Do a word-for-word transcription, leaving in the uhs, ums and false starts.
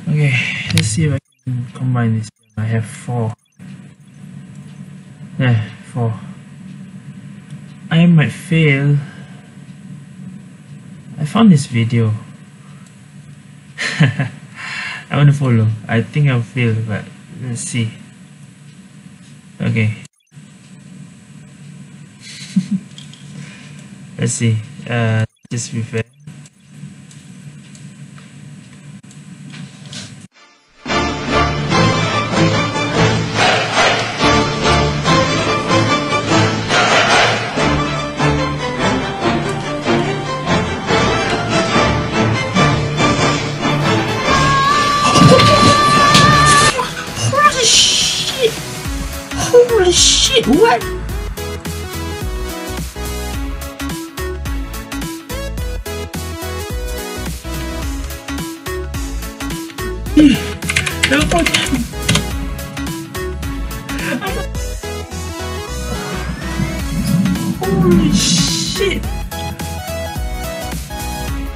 Okay, let's see if I can combine this. I have four. Yeah, four. I might fail. I found this video. I want to follow. I think I'll fail, but let's see. Okay. Let's see. Uh, just be fair. Holy shit! Holy shit! What? No, holy shit!